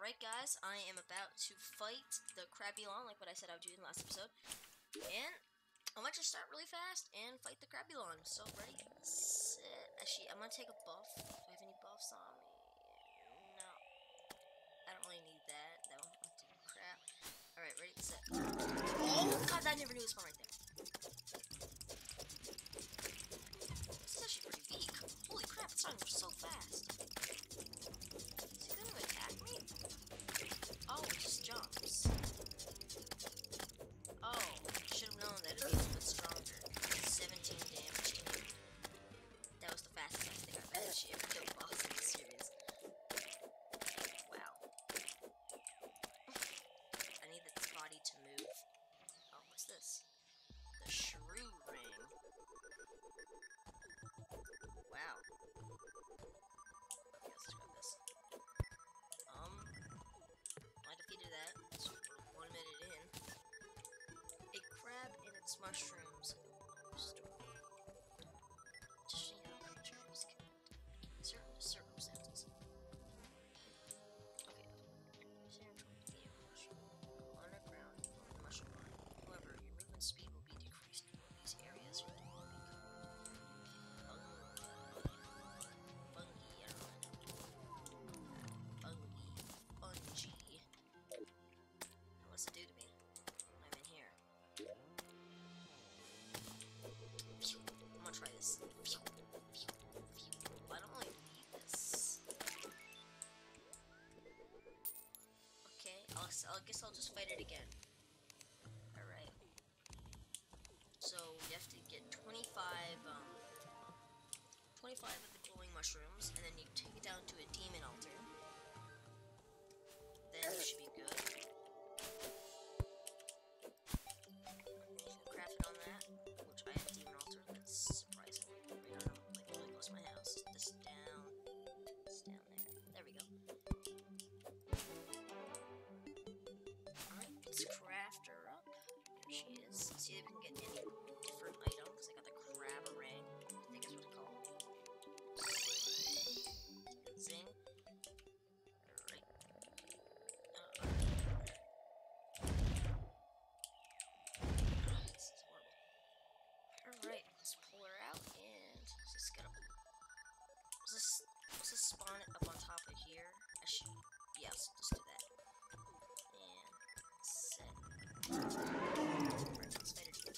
Alright guys, I am about to fight the Crabulon, like what I said I would do in the last episode. And I'm going to start really fast and fight the Crabulon. So ready, set. Actually, I'm going to take a buff. Do I have any buffs on me? No. I don't really need that. That won't do crap. Alright, ready, set. Oh god, I never knew this one right there. This is actually pretty weak. Holy crap, it's starting so fast. Is he going to attack me? Oh, it just jumps. Oh, should have known that it would be a bit stronger. 17 damage. That was the fastest I think I've actually ever killed a boss in this series. Wow. I need this body to move. Oh, what's this? The Shrew Ring. Wow. Okay, let's grab this. I defeated that. So we're 1 minute in. A crab and its mushrooms. Additionally, a creature is killed in certain circumstances. Okay. Underground or the mushroom line. However, your movement speed will be decreased in these areas. Your will be fungi, I don't know. Fungi. What's it do to me? I'm in here. I'm gonna try this. I don't really need this. Okay, I guess I'll just fight it again. Alright. So, you have to get 25 of the glowing mushrooms, and then you take it down to a demon altar. Then you should be good. Craft it on that, which I have demon altar. That's surprisingly right on, like really close to my house. This down there. There we go. Alright, let's craft her up. There she is. See if we can get any different items. I got the crab ring. I think that's what it's called. Zing. Alright. This is horrible. Alright, let's pull her out and just get up. Let's just spawn it up on top of here. Actually, yes, just do that. And set. Alright, let's fight it again.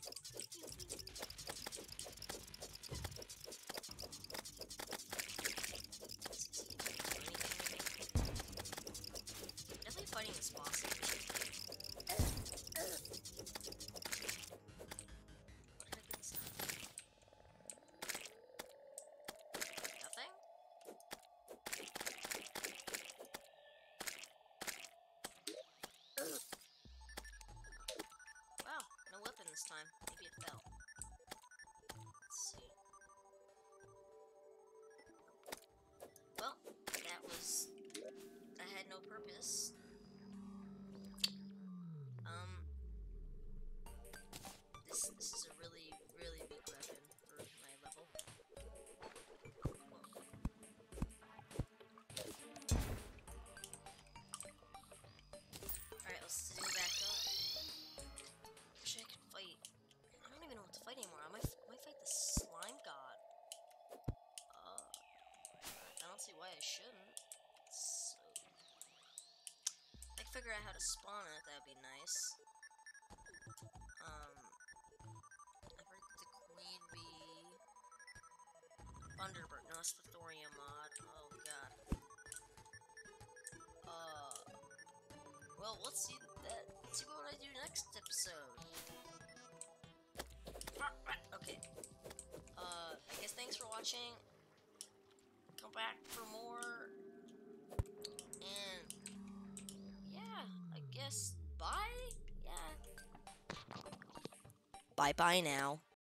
I'm definitely fighting this boss. What did I get this time? Nothing? Wow, no weapon this time. Maybe it fell. Let's see. Well, that had no purpose. This is a really, really big weapon for my level. Alright, let's zoom back up. Wish I could fight. I don't even know what to fight anymore. I might fight the slime god. I don't see why I shouldn't. So, if I could figure out how to spawn it, that would be nice. I've heard the queen bee. Thunderbird. No, it's the thorium mod. Oh god. Well, let's see what I do next episode. Okay. I guess thanks for watching. Come back for more. And yeah, I guess bye. Yeah. Bye bye now.